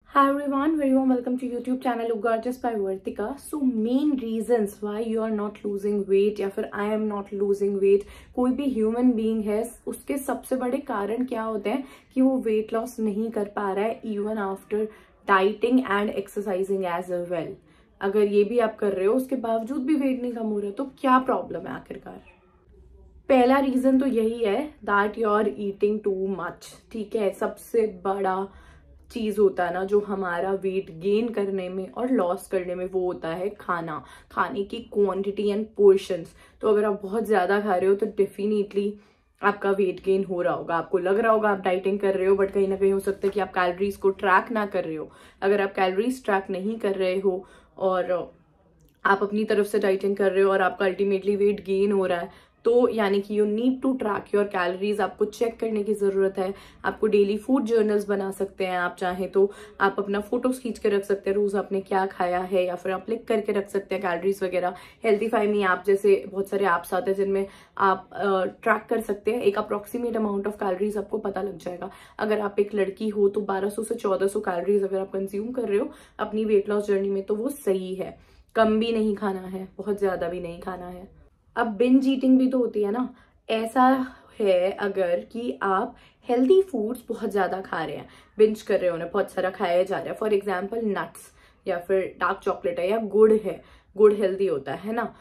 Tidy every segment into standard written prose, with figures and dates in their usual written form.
Hi everyone, very warm welcome to YouTube channel Look Gorgeous by Vartika. So main reasons why you are not losing weight या फिर I am not losing weight, कोई भी human being है उसके सबसे बड़े कारण क्या होते हैं कि वो weight loss नहीं कर पा रहा है even after dieting and exercising as well. अगर ये भी आप कर रहे हो उसके बावजूद भी वेट नहीं कम हो रहा तो क्या प्रॉब्लम है आखिरकार। पहला रीजन तो यही है that you are eating too much. ठीक है, सबसे बड़ा चीज होता है ना जो हमारा वेट गेन करने में और लॉस करने में, वो होता है खाने की क्वांटिटी एंड पोर्शंस। तो अगर आप बहुत ज्यादा खा रहे हो तो डेफिनेटली आपका वेट गेन हो रहा होगा। आपको लग रहा होगा आप डाइटिंग कर रहे हो, बट कहीं ना कहीं हो सकता है कि आप कैलोरीज को ट्रैक ना कर रहे हो। अगर आप कैलोरीज ट्रैक नहीं कर रहे हो और आप अपनी तरफ से डाइटिंग कर रहे हो और आपका अल्टीमेटली वेट गेन हो रहा है, तो यानी कि you need to track your calories. आपको चेक करने की जरूरत है। आपको डेली फूड जर्नल्स बना सकते हैं, आप चाहें तो आप अपना फोटोज खींच के रख सकते हैं रोज आपने क्या खाया है, या फिर आप लिख करके रख सकते हैं कैलोरीज वगैरह। हेल्थीफाई मी ऐप जैसे बहुत सारे ऐप्स आते हैं जिनमें आप ट्रैक कर सकते हैं। एक अप्रोक्सीमेट अमाउंट ऑफ कैलोरीज आपको पता लग जाएगा। अगर आप एक लड़की हो तो 1200 से 1400 कैलोरीज अगर आप कंज्यूम कर रहे हो अपनी वेट लॉस जर्नी में तो वो सही है। कम भी नहीं खाना है, बहुत ज्यादा भी नहीं खाना है। अब बिंज ईटिंग भी तो होती है ना। ऐसा है अगर कि आप हेल्दी फूड्स बहुत ज्यादा खा रहे हैं, बिंज कर रहे हो, उन्हें बहुत सारा खाया जा रहा है। फॉर एग्जांपल नट्स या फिर डार्क चॉकलेट है या गुड़ है। गुड़ हेल्दी होता है ना,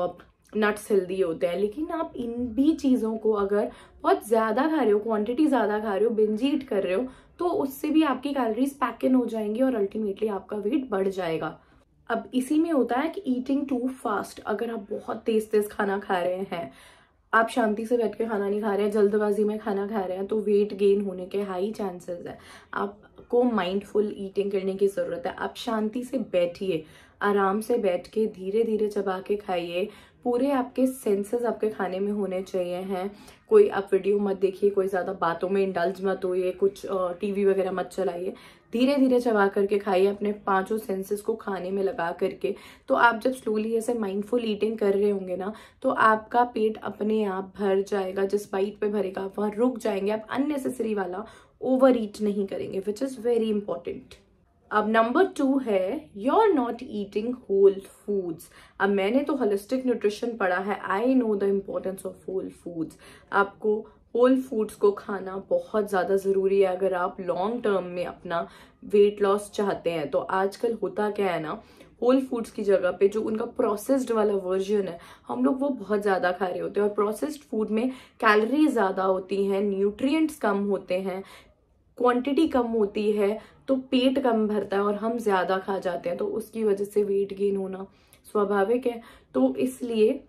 नट्स हेल्दी होते हैं, लेकिन आप इन भी चीजों को अगर बहुत ज्यादा खा रहे हो, क्वांटिटी ज्यादा खा रहे हो, बिंज ईट कर रहे हो, तो उससे भी आपकी कैलोरीज पैक इन हो जाएंगी और अल्टीमेटली आपका वेट बढ़ जाएगा। अब इसी में होता है कि ईटिंग टू फास्ट। अगर आप बहुत तेज तेज खाना खा रहे हैं, आप शांति से बैठ के खाना नहीं खा रहे हैं, जल्दबाजी में खाना खा रहे हैं, तो वेट गेन होने के हाई चांसेस है। आपको माइंडफुल ईटिंग करने की जरूरत है। आप शांति से बैठिए, आराम से बैठ के धीरे धीरे चबा के खाइए। पूरे आपके सेंसेस आपके खाने में होने चाहिए हैं। कोई आप वीडियो मत देखिए, कोई ज्यादा बातों में इंडल्ज मत होइए, कुछ टीवी वगैरह मत चलाइए। धीरे धीरे चबा करके खाइए, अपने पांचों सेंसेस को खाने में लगा करके। तो आप जब स्लोली ऐसे माइंडफुल ईटिंग कर रहे होंगे ना, तो आपका पेट अपने आप भर जाएगा। जिस बाइट पे भरेगा आप वहां रुक जाएंगे। आप अननेसेसरी वाला ओवर ईट नहीं करेंगे, विच इज वेरी इंपॉर्टेंट। अब नंबर 2 है you are not eating whole foods. अब मैंने तो होलिस्टिक न्यूट्रिशन पढ़ा है, I know the importance of whole foods. आपको होल फूड्स को खाना बहुत ज्यादा जरूरी है अगर आप लॉन्ग टर्म में अपना वेट लॉस चाहते हैं। तो आजकल होता क्या है ना, होल फूड्स की जगह पे जो उनका प्रोसेस्ड वाला वर्जन है हम लोग वो बहुत ज्यादा खा रहे होते हैं। और प्रोसेस्ड फूड में कैलोरी ज्यादा होती हैं, न्यूट्रिएंट्स कम होते हैं, क्वांटिटी कम होती है, तो पेट कम भरता है और हम ज्यादा खा जाते हैं। तो उसकी वजह से वेट गेन होना स्वाभाविक है। तो इसलिए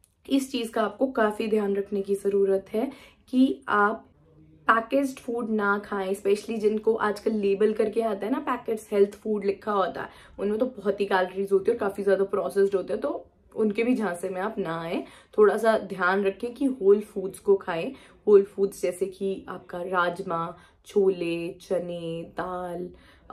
इस चीज का आपको काफी ध्यान रखने की जरूरत है कि आप पैकेज्ड फूड ना खाएं। स्पेशली जिनको आजकल लेबल करके आता है ना, पैकेट्स हेल्थ फूड लिखा होता है, उनमें तो बहुत ही कैलोरीज होती है और काफी ज्यादा प्रोसेस्ड होते हैं। तो उनके भी झांसे में आप ना आए। थोड़ा सा ध्यान रखें कि होल फूड्स को खाएं। होल फूड्स जैसे कि आपका राजमा, छोले, चने, दाल,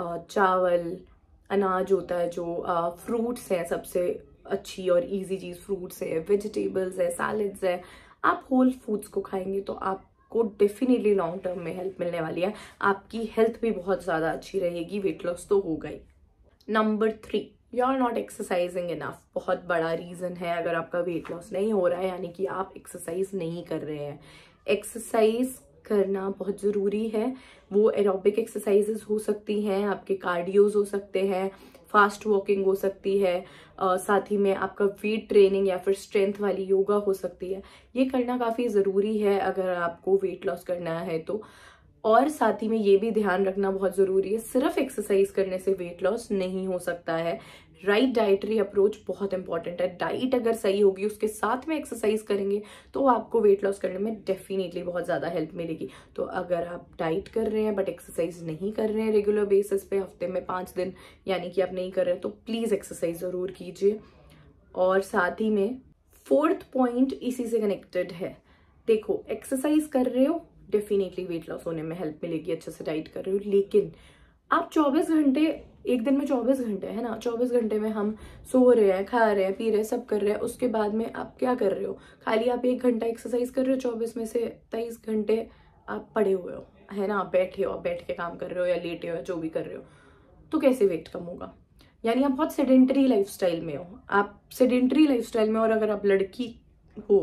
चावल, अनाज होता है, जो फ्रूट्स हैं, सबसे अच्छी और इजी चीज फ्रूट्स है, वेजिटेबल्स है, सैलड्स है। आप होल फूड्स को खाएंगे तो आपको डेफिनेटली लॉन्ग टर्म में हेल्प मिलने वाली है। आपकी हेल्थ भी बहुत ज्यादा अच्छी रहेगी, वेट लॉस तो होगा ही। Number 3, you are not exercising enough. बहुत बड़ा रीजन है अगर आपका वेट लॉस नहीं हो रहा है, यानी कि आप एक्सरसाइज नहीं कर रहे हैं। एक्सरसाइज करना बहुत जरूरी है। वो एरोबिक एक्सरसाइजेस हो सकती हैं, आपके कार्डियोज हो सकते हैं, फास्ट वॉकिंग हो सकती है, साथ ही में आपका वेट ट्रेनिंग या फिर स्ट्रेंथ वाली योगा हो सकती है। ये करना काफी जरूरी है अगर आपको वेट लॉस करना है तो। और साथ ही में ये भी ध्यान रखना बहुत जरूरी है, सिर्फ एक्सरसाइज करने से वेट लॉस नहीं हो सकता है। राइट डाइटरी अप्रोच बहुत इंपॉर्टेंट है। डाइट अगर सही होगी, उसके साथ में एक्सरसाइज करेंगे तो आपको वेट लॉस करने में डेफिनेटली बहुत ज्यादा हेल्प मिलेगी। तो अगर आप डाइट कर रहे हैं बट एक्सरसाइज नहीं कर रहे हैं रेगुलर बेसिस पे, हफ्ते में 5 दिन यानी कि आप नहीं कर रहे हैं, तो प्लीज एक्सरसाइज जरूर कीजिए। और साथ ही में 4th पॉइंट इसी से कनेक्टेड है। देखो, एक्सरसाइज कर रहे हो, डेफिनेटली वेट लॉस होने में हेल्प मिलेगी, अच्छे से डाइट कर रहे हो, लेकिन आप 24 घंटे, एक दिन में 24 घंटे है ना, 24 घंटे में हम सो रहे हैं, खा रहे हैं, पी रहे हैं, सब कर रहे हैं, उसके बाद में आप क्या कर रहे हो? खाली आप 1 घंटा एक्सरसाइज कर रहे हो, 24 में से 23 घंटे आप पड़े हुए हो, है ना, आप बैठे हो, आप बैठ के काम कर रहे हो या लेटे हो, जो भी कर रहे हो। तो कैसे वेट कम होगा? यानी आप बहुत सेडेंटरी लाइफस्टाइल में हो, आप सेडेंटरी लाइफस्टाइल में, और अगर आप लड़की हो,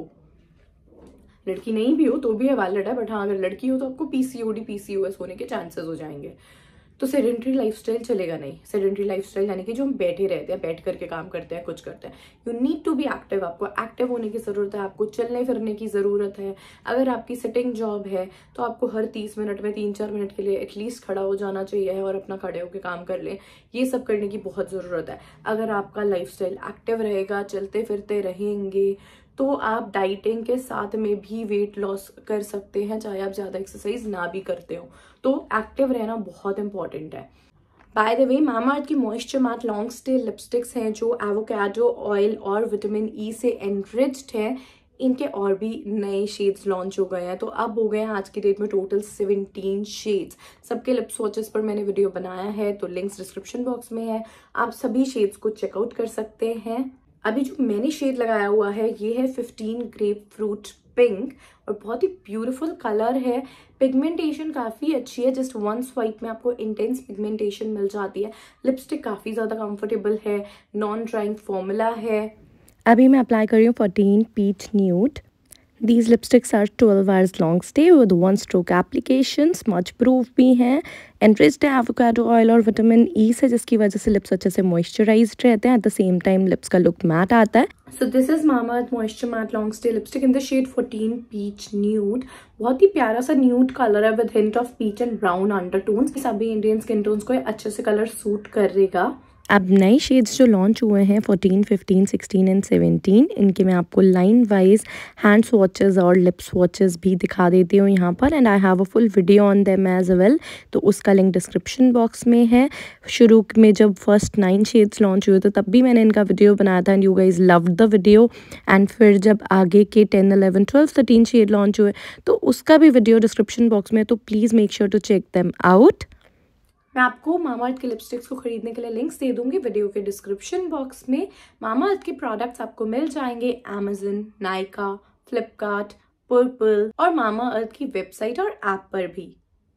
लड़की नहीं भी हो तो भी है वैलिड है, बट हाँ अगर लड़की हो तो आपको पीसीओडी पीसीओएस होने के चांसेस हो जाएंगे। तो सेडेंटरी लाइफस्टाइल चलेगा नहीं। सेडेंटरी लाइफस्टाइल यानी कि जो हम बैठे रहते हैं, बैठ करके काम करते हैं, कुछ करते हैं। You need to be active, आपको एक्टिव होने की जरूरत है, आपको चलने फिरने की जरूरत है। अगर आपकी सिटिंग जॉब है तो आपको हर 30 मिनट में 3-4 मिनट के लिए एटलीस्ट खड़ा हो जाना चाहिए और अपना खड़े होकर काम कर ले। ये सब करने की बहुत जरूरत है। अगर आपका लाइफस्टाइल एक्टिव रहेगा, चलते फिरते रहेंगे, तो आप डाइटिंग के साथ में भी वेट लॉस कर सकते हैं, चाहे आप ज्यादा एक्सरसाइज ना भी करते हो। तो एक्टिव रहना बहुत इंपॉर्टेंट है। बाय द वे, मामाअर्थ की moisture matte long stay lipsticks हैं जो एवोकाडो ऑयल और विटामिन ई से एनरिच्ड है। इनके और भी नए शेड्स लॉन्च हो गए हैं, तो अब हो गए हैं आज की डेट में टोटल 17 शेड्स। सबके लिप स्वॉचेस पर मैंने वीडियो बनाया है, तो लिंक्स डिस्क्रिप्शन बॉक्स में है, आप सभी शेड्स को चेकआउट कर सकते हैं। अभी जो मैंने शेड लगाया हुआ है ये है 15 ग्रेप फ्रूट पिंक, और बहुत ही ब्यूटीफुल कलर है। पिगमेंटेशन काफी अच्छी है, जस्ट 1 स्वाइप में आपको इंटेंस पिगमेंटेशन मिल जाती है। लिपस्टिक काफी ज्यादा कंफर्टेबल है, नॉन ड्राइंग फॉर्मूला है। अभी मैं अप्लाई कर रही हूँ 14 peach nude. These lipsticks are 12 hours long stay with 1 stroke application, smudge proof भी हैं, enriched है avocado oil और विटामिन ई से, जिसकी वजह से लिप्स अच्छे से मॉइस्चराइज्ड रहते हैं। At the same time lips का लुक मैट आता है। So this is Mamaearth moisture matte long stay lipstick in the shade 14 peach nude. बहुत ही प्यारा सा न्यूड कलर है with hint of peach and brown undertones. सभी इंडियन स्किन टोन्स को अच्छे से कलर सूट करेगा। अब नए शेड्स जो लॉन्च हुए हैं 14, 15, 16 एंड 17, इनके मैं आपको लाइन वाइज हैंड स्वॉचेस और लिप स्वॉचेस भी दिखा देती हूँ यहाँ पर, and I have a full video on them as well, तो उसका लिंक डिस्क्रिप्शन बॉक्स में है। शुरू में जब फर्स्ट 9 शेड्स लॉन्च हुए थे तब भी मैंने इनका वीडियो बनाया था, and you guys loved the video. And फिर जब आगे के 10, 11, 12, 13 शेड लॉन्च हुए तो उसका भी वीडियो डिस्क्रिप्शन बॉक्स में, तो please make sure to check them out. मैं आपको मामाअर्थ के लिपस्टिक्स को खरीदने के लिए लिंक्स दे दूंगी वीडियो के डिस्क्रिप्शन बॉक्स में। मामाअर्थ के प्रोडक्ट्स आपको मिल जाएंगे Amazon, नायका, फ्लिपकार्ट, पर्पल और मामाअर्थ की वेबसाइट और ऐप पर भी।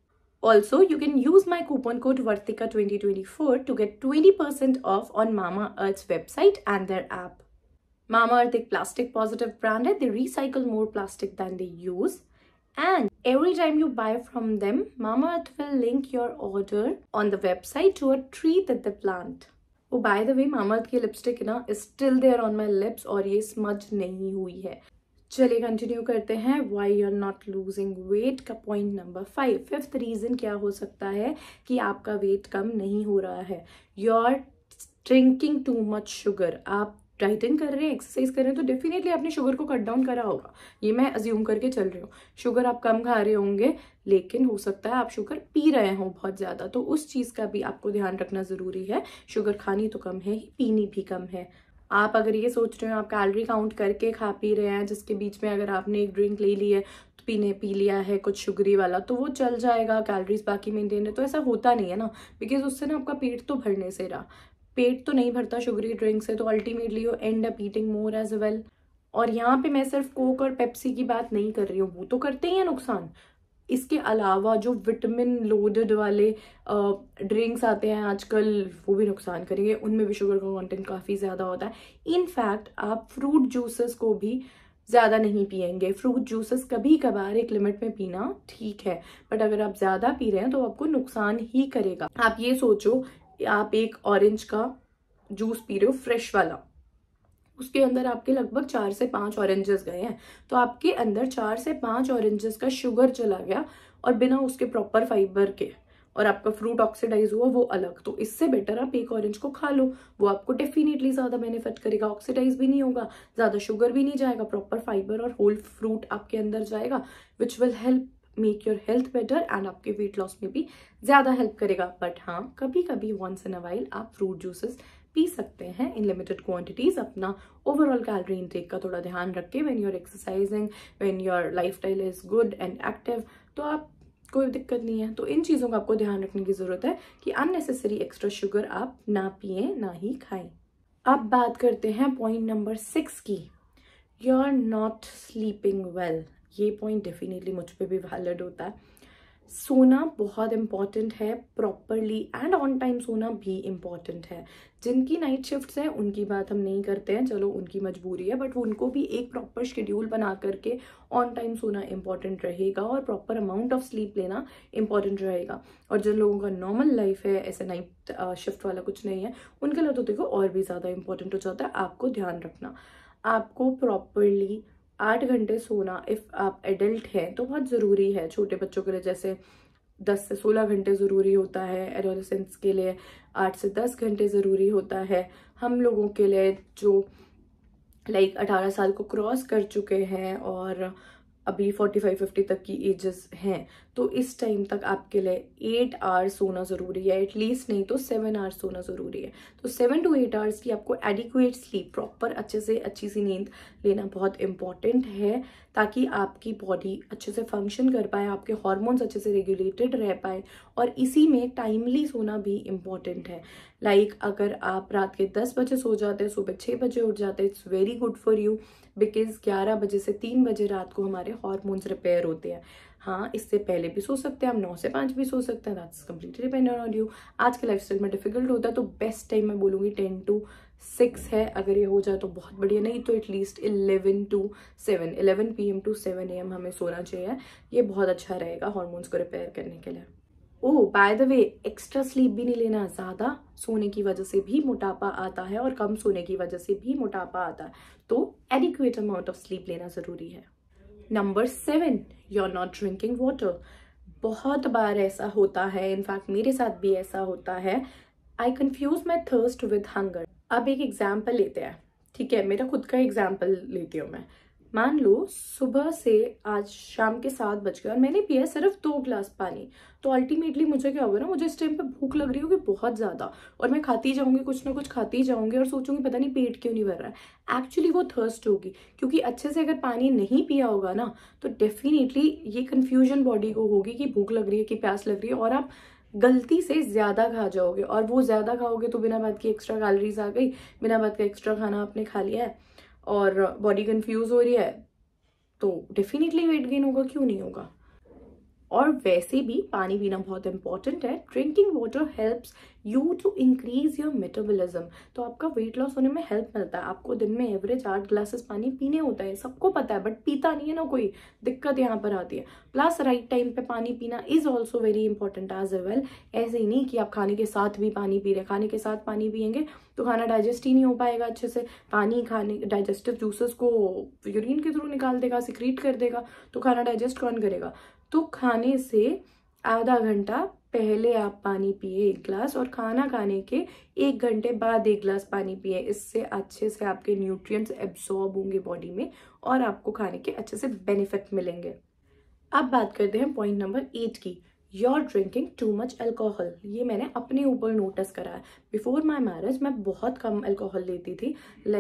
Also, you can use my coupon code VARTIKA2024 to get 20% off on Mamaearth's website and their app. Mamaearth एक plastic positive brand है, they recycle more plastic than they use. And every time you buy from them, Mamaearth will link your order on the website to a tree that they plant. Oh, by the way, Mamaearth की लिपस्टिक ना is still there on my lips और ये smudge नहीं हुई है। चलिए continue करते हैं why you're not losing weight का पॉइंट नंबर 5। फिफ्थ रीजन क्या हो सकता है कि आपका वेट कम नहीं हो रहा है? You're drinking too much sugar। आप डाइटिंग कर रहे हैं, एक्सरसाइज कर रहे हैं, तो डेफिनेटली आपने शुगर को कट डाउन करा होगा, ये मैं अज्यूम करके चल रही हूँ। शुगर आप कम खा रहे होंगे, लेकिन हो सकता है आप शुगर पी रहे हो बहुत ज्यादा, तो उस चीज का भी आपको ध्यान रखना जरूरी है। शुगर खानी तो कम है ही, पीनी भी कम है। आप अगर ये सोच रहे हो आप कैलोरी काउंट करके खा पी रहे हैं, जिसके बीच में अगर आपने एक ड्रिंक ले ली है तो पी लिया है कुछ शुगरी वाला, तो वो चल जाएगा, कैलोरीज बाकी मेंटेन है, तो ऐसा होता नहीं है ना, बिकॉज उससे ना आपका पेट तो भरने से रहा, पेट तो नहीं भरता शुगरी ड्रिंक से, तो ultimately you end up eating more as well. और यहाँ पे मैं सिर्फ कोक और पेप्सी की बात नहीं कर रही हूँ, वो तो करते ही हैं नुकसान। इसके अलावा जो विटामिन लोडेड वाले ड्रिंक्स आते हैं आजकल, वो भी नुकसान करेंगे, उनमें भी शुगर का कंटेंट काफ़ी ज़्यादा होता है। इनफैक्ट आप फ्रूट जूसेस को भी ज़्यादा नहीं पिएंगे। फ्रूट जूसेस कभी कभार एक लिमिट में पीना ठीक है, बट अगर आप ज़्यादा पी रहे हैं तो आपको नुकसान ही करेगा। आप ये सोचो, आप एक ऑरेंज का जूस पी रहे हो फ्रेश वाला, उसके अंदर आपके लगभग 4 से 5 ऑरेंजेस गए हैं, तो आपके अंदर 4 से 5 ऑरेंजेस का शुगर चला गया, और बिना उसके प्रॉपर फाइबर के, और आपका फ्रूट ऑक्सीडाइज हुआ वो अलग। तो इससे बेटर आप एक ऑरेंज को खा लो, वो आपको डेफिनेटली ज्यादा बेनिफिट करेगा, ऑक्सीडाइज भी नहीं होगा, ज्यादा शुगर भी नहीं जाएगा, प्रॉपर फाइबर और होल फ्रूट आपके अंदर जाएगा, which will help make your health better and आपके वेट लॉस में भी ज्यादा हेल्प करेगा। बट हाँ, कभी कभी वंस इन अ वाइल आप फ्रूट जूसेस पी सकते हैं इन लिमिटेड क्वांटिटीज। अपना ओवरऑल कैलोरी इनटेक का थोड़ा ध्यान रख के, when you are exercising, when your lifestyle is good and active, तो आप कोई दिक्कत नहीं है। तो इन चीजों का आपको ध्यान रखने की जरूरत है कि अननेसेसरी एक्स्ट्रा शुगर आप ना पिए, ना ही खाएं। अब बात करते हैं पॉइंट नंबर 6 की, you are not sleeping well. ये पॉइंट डेफिनेटली मुझ पे भी वैलिड होता है। सोना बहुत इम्पॉर्टेंट है, प्रॉपरली एंड ऑन टाइम सोना भी इम्पॉर्टेंट है। जिनकी नाइट शिफ्ट्स हैं उनकी बात हम नहीं करते हैं, चलो उनकी मजबूरी है, बट उनको भी एक प्रॉपर शेड्यूल बना करके ऑन टाइम सोना इम्पॉर्टेंट रहेगा और प्रॉपर अमाउंट ऑफ स्लीप लेना इम्पॉर्टेंट रहेगा। और जिन लोगों का नॉर्मल लाइफ है, ऐसे नाइट शिफ्ट वाला कुछ नहीं है, उनके लिए तो देखो और भी ज़्यादा इम्पॉर्टेंट हो जाता है। आपको ध्यान रखना, आपको प्रॉपरली 8 घंटे सोना, इफ़ आप एडल्ट हैं तो बहुत ज़रूरी है। छोटे बच्चों के लिए जैसे 10 से 16 घंटे ज़रूरी होता है, एडोलेसेंट्स के लिए 8 से 10 घंटे ज़रूरी होता है। हम लोगों के लिए जो 18 साल को क्रॉस कर चुके हैं और अभी 45-50 तक की एजेस हैं, तो इस टाइम तक आपके लिए 8 आवर्स सोना ज़रूरी है, एटलीस्ट नहीं तो 7 आवर्स सोना ज़रूरी है। तो 7 to 8 आवर्स की आपको एडिक्वेट स्लीप, प्रॉपर अच्छे से अच्छी सी नींद लेना बहुत इंपॉर्टेंट है, ताकि आपकी बॉडी अच्छे से फंक्शन कर पाए, आपके हार्मोन्स अच्छे से रेगुलेटेड रह पाए। और इसी में टाइमली सोना भी इम्पॉर्टेंट है। अगर आप रात के 10 बजे सो जाते हैं, सुबह 6 बजे उठ जाते हैं, it's very good for you, because 11 बजे से 3 बजे रात को हमारे हार्मोन्स रिपेयर होते हैं। हाँ, इससे पहले भी सो सकते हैं, हम 9 से 5 भी सो सकते हैं, that's completely dependent on you. आज के लाइफस्टाइल में डिफिकल्ट होता है, तो बेस्ट टाइम मैं बोलूँगी 10 to 6 है। अगर ये हो जाए तो बहुत बढ़िया, नहीं तो एटलीस्ट 11 PM to 7 AM हमें सोना चाहिए। ये बहुत अच्छा रहेगा हार्मोन्स को रिपेयर करने के लिए। Oh by the way, extra sleep भी नहीं लेना। ज़्यादा सोने की वजह से भी मोटापा आता है और कम सोने की वजह से भी मोटापा आता है, तो एडिक्वेट अमाउंट ऑफ स्लीप लेना ज़रूरी है। Number 7, you are not drinking water. बहुत बार ऐसा होता है, इनफैक्ट मेरे साथ भी ऐसा होता है, I confuse my thirst with hunger. अब एक एग्जाम्पल लेते हैं, ठीक है, मेरा खुद का एग्जाम्पल लेती हूँ मैं। मान लो सुबह से आज शाम के 7 बज गए और मैंने पिया सिर्फ 2 ग्लास पानी, तो अल्टीमेटली मुझे क्या होगा ना, मुझे इस टाइम पे भूख लग रही होगी बहुत ज़्यादा, और मैं खाती जाऊंगी, कुछ ना कुछ खाती जाऊंगी और सोचूंगी पता नहीं पेट क्यों नहीं भर रहा है। एक्चुअली वो थर्स्ट होगी, क्योंकि अच्छे से अगर पानी नहीं पिया होगा ना, तो डेफिनेटली ये कन्फ्यूजन बॉडी को होगी कि भूख लग रही है कि प्यास लग रही है, और आप गलती से ज़्यादा खा जाओगे, और वो ज़्यादा खाओगे तो बिना बात की एक्स्ट्रा कैलोरीज आ गई, बिना बात का एक्स्ट्रा खाना आपने खा लिया है और बॉडी कंफ्यूज हो रही है, तो डेफिनेटली वेट गेन होगा, क्यों नहीं होगा। और वैसे भी पानी पीना बहुत इंपॉर्टेंट है। Drinking water helps you to increase your metabolism, तो आपका वेट लॉस होने में हेल्प मिलता है। आपको दिन में एवरेज 8 ग्लासेस पानी पीने होता है, सबको पता है, बट पीता नहीं है ना कोई, दिक्कत यहाँ पर आती है। प्लस राइट टाइम पे पानी पीना is also very important as well. ऐसे ही नहीं कि आप खाने के साथ भी पानी पी रहे, खाने के साथ पानी पियेंगे तो खाना डाइजेस्ट ही नहीं हो पाएगा अच्छे से। पानी खाने डाइजेस्टिव जूसेस को यूरिन के थ्रू निकाल देगा, सिक्रीट कर देगा, तो खाना डाइजेस्ट कौन करेगा। तो खाने से आधा घंटा पहले आप पानी पिए 1 ग्लास, और खाना खाने के 1 घंटे बाद 1 ग्लास पानी पिए। इससे अच्छे से आपके न्यूट्रिएंट्स एब्सॉर्ब होंगे बॉडी में और आपको खाने के अच्छे से बेनिफिट मिलेंगे। अब बात करते हैं पॉइंट नंबर 8 की, your drinking too much alcohol. ये मैंने अपने ऊपर नोटिस करा है। बिफोर माई मैरिज मैं बहुत कम अल्कोहल लेती थी,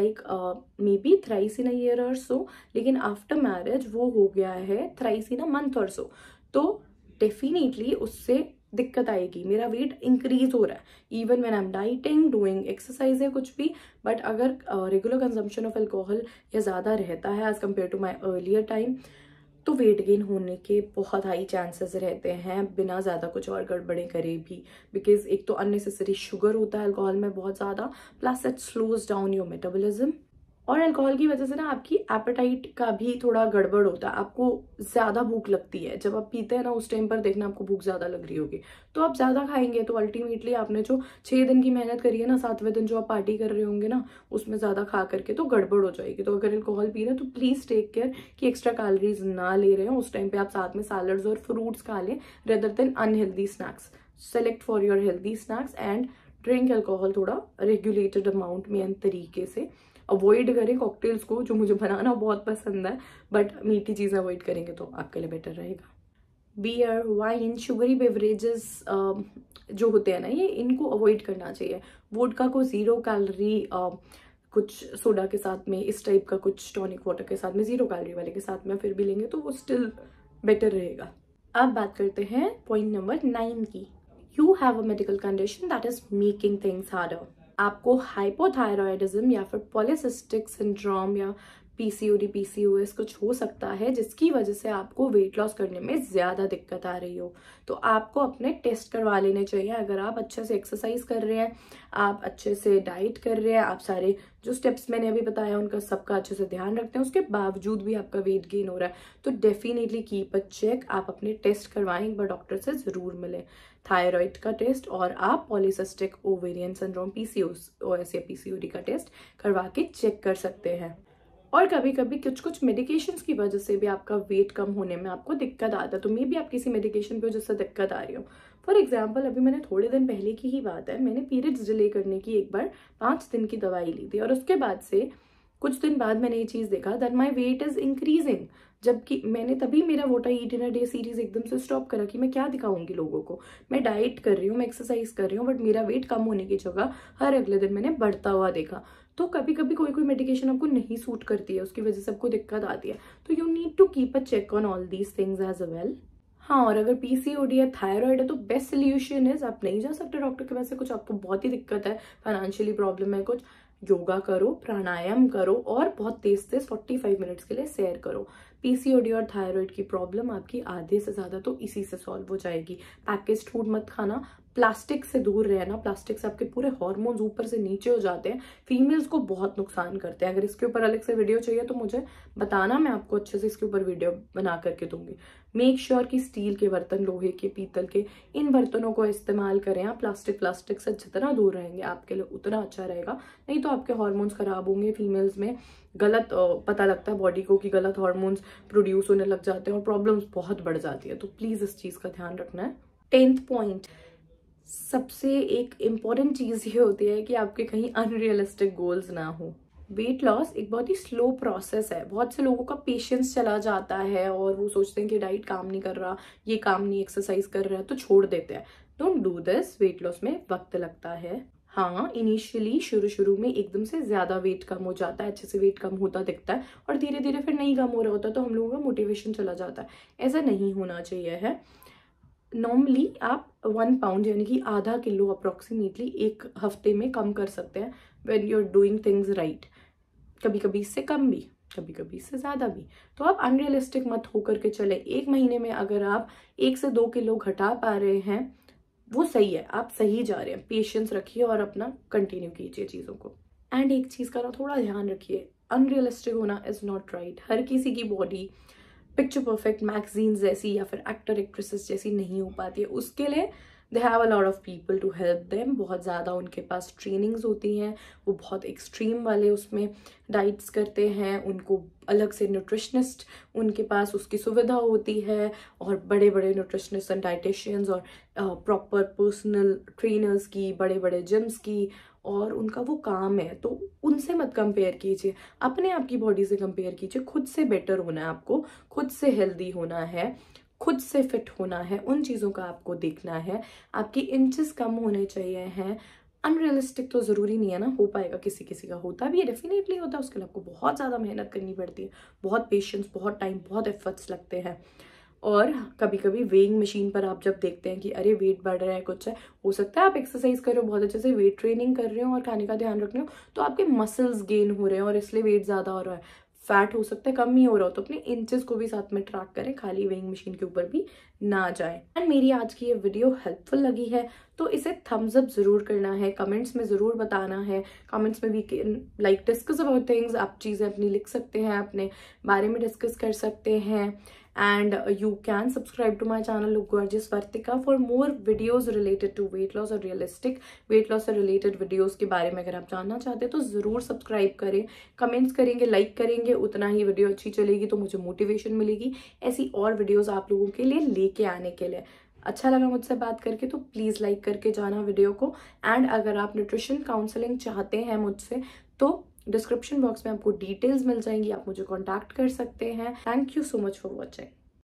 maybe thrice in a year और सो, लेकिन आफ्टर मैरिज वो हो गया है थ्राइस इन अ मंथ और सो। तो डेफिनेटली उससे दिक्कत आएगी, मेरा वेट इंक्रीज हो रहा है even when I am dieting, doing exercise है कुछ भी, बट अगर रेगुलर कंजम्पशन ऑफ अल्कोहल या ज़्यादा रहता है as compared to my earlier time, तो वेट गेन होने के बहुत हाई चांसेस रहते हैं, बिना ज़्यादा कुछ और गड़बड़े करे भी। बिकॉज एक तो अननेसेसरी शुगर होता है अल्कोहल में बहुत ज़्यादा, plus it slows down your metabolism. और अल्कोहल की वजह से ना आपकी एपेटाइट का भी थोड़ा गड़बड़ होता है, आपको ज़्यादा भूख लगती है। जब आप पीते हैं ना उस टाइम पर देखना आपको भूख ज़्यादा लग रही होगी, तो आप ज़्यादा खाएंगे, तो अल्टीमेटली आपने जो 6 दिन की मेहनत करी है ना, 7वें दिन जो आप पार्टी कर रहे होंगे ना, उसमें ज़्यादा खा करके तो गड़बड़ हो जाएगी। तो अगर अल्कोहल पी रहे हैं तो प्लीज़ टेक केयर कि एक्स्ट्रा कैलोरीज ना ले रहे हो। उस टाइम पर आप साथ में सैलड्स और फ्रूट्स खा लें rather than unhealthy snacks. Select for your healthy snacks and drink alcohol थोड़ा रेगुलेटेड अमाउंट में एंड तरीके से। अवॉइड करें कॉकटेल्स को, जो मुझे बनाना बहुत पसंद है, बट मीठी चीज़ें अवॉइड करेंगे तो आपके लिए बेटर रहेगा। बियर, वाइन, शुगरी बेवरेजेस जो होते हैं ना, ये इनको अवॉइड करना चाहिए। वोडका को 0 कैलोरी कुछ सोडा के साथ में, इस टाइप का कुछ टॉनिक वाटर के साथ में, 0 कैलोरी वाले के साथ में फिर भी लेंगे तो वो स्टिल बेटर रहेगा। अब बात करते हैं पॉइंट नंबर 9 की, you have a medical condition that is making things harder. आपको हाइपोथायरॉयडिज्म या फिर पॉलीसिस्टिक सिंड्रोम या पीसीओडी, पीसीओएस कुछ हो सकता है जिसकी वजह से आपको वेट लॉस करने में ज्यादा दिक्कत आ रही हो, तो आपको अपने टेस्ट करवा लेने चाहिए। अगर आप अच्छे से एक्सरसाइज कर रहे हैं, आप अच्छे से डाइट कर रहे हैं, आप सारे जो स्टेप्स मैंने अभी बताया उनका सबका अच्छे से ध्यान रखते हैं, उसके बावजूद भी आपका वेट गेन हो रहा है, तो डेफिनेटली कीप अ चेक। आप अपने टेस्ट करवाएं, एक बार डॉक्टर से जरूर मिले, थायराइड का टेस्ट और आप पॉलीसिस्टिक ओवेरियन सिंड्रोम पीसीओएस या पीसीओडी का टेस्ट करवा के चेक कर सकते हैं। और कभी कभी कुछ मेडिकेशंस की वजह से भी आपका वेट कम होने में आपको दिक्कत आता है, तो मे भी आप किसी मेडिकेशन पे हो जिससे दिक्कत आ रही हो। फॉर एग्जाम्पल, अभी मैंने थोड़े दिन पहले की ही बात है, मैंने पीरियड्स डिले करने की एक बार 5 दिन की दवाई ली थी और उसके बाद से कुछ दिन बाद मैंने ये चीज देखा that my weight is increasing, जबकि मैंने तभी मेरा what I eat in a day series एकदम से स्टॉप करा कि मैं क्या दिखाऊंगी लोगों को। मैं डाइट कर रही हूँ, मैं एक्सरसाइज कर रही हूँ, बट मेरा वेट कम होने की जगह हर अगले दिन मैंने बढ़ता हुआ देखा। तो कभी कभी कोई मेडिकेशन आपको नहीं सूट करती है, उसकी वजह से आपको दिक्कत आती है, तो you need to keep a check on all these things as well. हाँ, और अगर पीसीओडी या थायराइड है तो बेस्ट सोल्यूशन है, आप नहीं जा सकते डॉक्टर के पास से, कुछ आपको बहुत ही दिक्कत है, फाइनेंशियली प्रॉब्लम है कुछ, योगा करो, प्राणायाम करो और बहुत तेज 45 मिनट्स के लिए सैर करो। पीसीओडी और थायराइड की प्रॉब्लम आपकी आधे से ज्यादा तो इसी से सॉल्व हो जाएगी। पैकेज्ड फूड मत खाना, प्लास्टिक से दूर रहना, प्लास्टिक से आपके पूरे हार्मोन्स ऊपर से नीचे हो जाते हैं, फीमेल्स को बहुत नुकसान करते हैं। अगर इसके ऊपर अलग से वीडियो चाहिए तो मुझे बताना, मैं आपको अच्छे से इसके ऊपर वीडियो बना करके दूंगी। मेक श्योर कि स्टील के बर्तन, लोहे के, पीतल के, इन बर्तनों को इस्तेमाल करें। आप प्लास्टिक से जितना दूर रहेंगे आपके लिए उतना अच्छा रहेगा, नहीं तो आपके हार्मोन्स खराब होंगे। फीमेल्स में गलत पता लगता है बॉडी को कि गलत हार्मोन्स प्रोड्यूस होने लग जाते हैं और प्रॉब्लम्स बहुत बढ़ जाती है, तो प्लीज इस चीज का ध्यान रखना है। 10th पॉइंट, सबसे एक इम्पॉर्टेंट चीज ये होती है कि आपके कहीं अनरियलिस्टिक गोल्स ना हो। वेट लॉस एक बहुत ही स्लो प्रोसेस है, बहुत से लोगों का पेशेंस चला जाता है और वो सोचते हैं कि डाइट काम नहीं कर रहा, ये काम नहीं, एक्सरसाइज कर रहा है तो छोड़ देते हैं। Don't do this, weight loss में वक्त लगता है। हाँ, इनिशियली शुरू में एकदम से ज्यादा वेट कम हो जाता है, अच्छे से वेट कम होता दिखता है और धीरे धीरे फिर नहीं कम हो रहा होता, तो हम लोगों का मोटिवेशन चला जाता है। ऐसा नहीं होना चाहिए है। नॉर्मली आप 1 पाउंड यानी कि आधा किलो अप्रोक्सीमेटली एक हफ्ते में कम कर सकते हैं when you are doing things right. कभी कभी इससे कम भी, कभी कभी इससे ज्यादा भी, तो आप अनरियलिस्टिक मत होकर के चले। 1 महीने में अगर आप 1 से 2 किलो घटा पा रहे हैं वो सही है, आप सही जा रहे हैं। पेशेंस रखिए और अपना कंटिन्यू कीजिए चीजों को। एंड एक चीज का ना थोड़ा ध्यान रखिए, अनरियलिस्टिक होना इज नॉट राइट। हर किसी की बॉडी पिक्चर परफेक्ट मैगजीन जैसी या फिर एक्टर एक्ट्रेसेस जैसी नहीं हो पाती है, उसके लिए they have a lot of people to help them. बहुत ज़्यादा उनके पास ट्रेनिंग्स होती हैं, वो बहुत एक्सट्रीम वाले उसमें डाइट्स करते हैं, उनको अलग से न्यूट्रिशनिस्ट उनके पास उसकी सुविधा होती है, और बड़े बड़े न्यूट्रिशनिस्ट एंड डाइटिशियंस और प्रॉपर पर्सनल ट्रेनर्स की, बड़े बड़े जिम्स की, और उनका वो काम है। तो उनसे मत कंपेयर कीजिए, अपने आप की बॉडी से कंपेयर कीजिए। खुद से बेटर होना है आपको, खुद से हेल्दी होना है, खुद से फिट होना है, उन चीज़ों का आपको देखना है। आपकी इंचेस कम होने चाहिए हैं। अनरियलिस्टिक तो ज़रूरी नहीं है ना, हो पाएगा, किसी किसी का होता भी है, डेफिनेटली होता है। उसके लिए आपको बहुत ज़्यादा मेहनत करनी पड़ती है, बहुत पेशेंस, बहुत टाइम, बहुत एफर्ट्स लगते हैं। और कभी कभी वेइंग मशीन पर आप जब देखते हैं कि अरे वेट बढ़ रहा है, कुछ है, हो सकता है आप एक्सरसाइज कर रहे हो, बहुत अच्छे से वेट ट्रेनिंग कर रहे हो और खाने का ध्यान रख रहे हो, तो आपके मसल्स गेन हो रहे हैं और इसलिए वेट ज़्यादा हो रहा है। फैट हो सकता है कम ही हो रहा हो, तो अपने इंचेस को भी साथ में ट्रैक करें, खाली वेइंग मशीन के ऊपर भी ना जाए। एंड मेरी आज की ये वीडियो हेल्पफुल लगी है तो इसे थम्स अप जरूर करना है, कमेंट्स में जरूर बताना है। कमेंट्स में भी लाइक डिस्कस अबाउट थिंग्स, आप चीजें अपनी लिख सकते हैं, अपने बारे में डिस्कस कर सकते हैं। And you can subscribe to my channel Look Gorgeous Vartika for more videos related to weight loss और realistic weight loss से related videos के बारे में अगर आप जानना चाहते हैं तो ज़रूर सब्सक्राइब करें। कमेंट्स करेंगे, लाइक करेंगे, उतना ही वीडियो अच्छी चलेगी तो मुझे मोटिवेशन मिलेगी ऐसी और वीडियोस आप लोगों के लिए लेके आने के लिए। अच्छा लगा मुझसे बात करके तो प्लीज़ लाइक करके जाना वीडियो को। एंड अगर आप न्यूट्रिशन काउंसलिंग चाहते हैं मुझसे तो डिस्क्रिप्शन बॉक्स में आपको डिटेल्स मिल जाएंगी, आप मुझे कॉन्टैक्ट कर सकते हैं। Thank you so much for watching.